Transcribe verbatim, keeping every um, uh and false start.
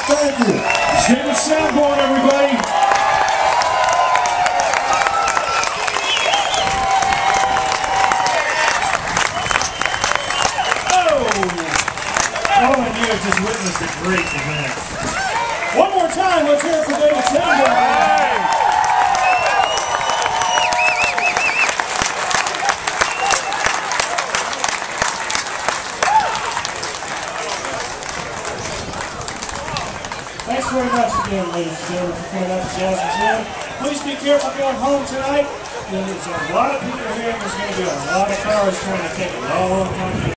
Thank you. David Sanborn, everybody. Oh! Oh, and you have just witnessed a great event. One more time, let's hear it for David Sanborn. Thanks very much again, ladies and gentlemen, for coming out to Jasmine's Inn. Please be careful going home tonight. There's a lot of people here, and there's going to be a lot of cars trying to take a long time.